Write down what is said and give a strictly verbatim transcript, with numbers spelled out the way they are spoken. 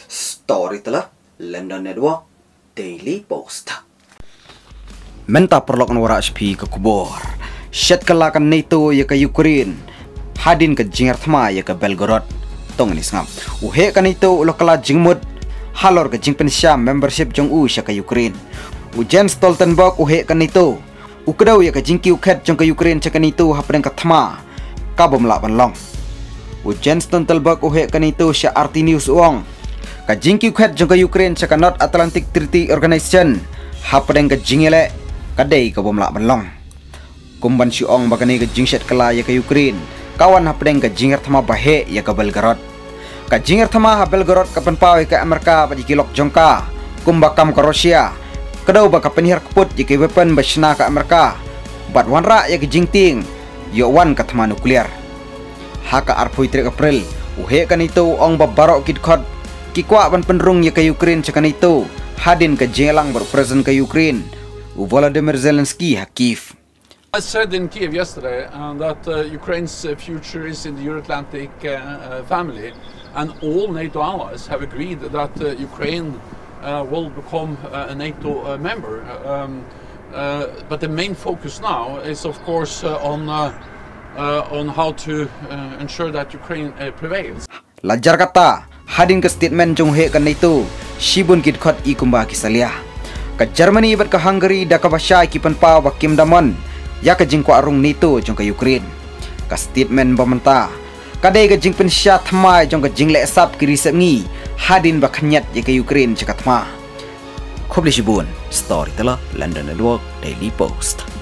Story telah London Network Daily Post. Menta perlok wara H P ke kubur. Shet kelakan NATO ya ke Ukraine. Hadin ke jingar thma ya ke Belgorod. Tong ni sngam. Uhe kan NATO ulo kala jingmut. Halor ke jing pensyam membership jong u sya ke Ukraine. U Jens Stoltenberg uhe kan NATO. Ukadau ya ke jingki ukhet jong ke Ukraine sya kan NATO hapren ke thma. Kabom la banlong. U Jens Stoltenberg uhe kan NATO sya R T News uang. Ka jingki ukhet jong ke Ukraine sya ke North Atlantic Treaty Organization. Hapren ke jingele kadai ka bom la banlong. Kumban si ong bagani ke jingset kala ya ke Ukraine. Kawan hapren ke jingar thma bahe ya ke Belgorod. Ka jingar thma ha Belgorod ka penpawe ke Amerika bagi kilok jongka. Kumbakam ke Rusia. Kedau ba ka penihar keput ya ke weapon basna ke Amerika. Bat wanra ya ke jingting. Yo wan ka thma nuklear. Haka arpoi trek April. Uhe kan itu ong babarok kit khot. Kikwa ban penrung ya ke Ukraine sekan itu. Hadin ke jelang berpresent ke Ukraine. Volodymyr Zelensky ha Kiev. I said in Kiev yesterday uh, that uh, Ukraine's uh, future is in the Euro-Atlantic uh, uh, family, and all NATO allies have agreed that uh, Ukraine uh, will become uh, a NATO uh, member. Um, uh, but the main focus now is, of course, uh, on uh, uh, on how to uh, ensure that Ukraine uh, prevails. Lajar kata hadin ke statement jong he kan NATO shibun kit khot i kumba kisalia. Ka Germany bat ka Hungary da ka basya ki penpa wa Kim Damon. Ya ke jing ko arung NATO jong ke Ukraine. Ka statement bamenta. Kadai ke jing pensya thma jong ke jing le sap ki risep ngi hadin ba khanyat ya ke Ukraine chaka thma. Khobli shibun story telah London Network Daily Post.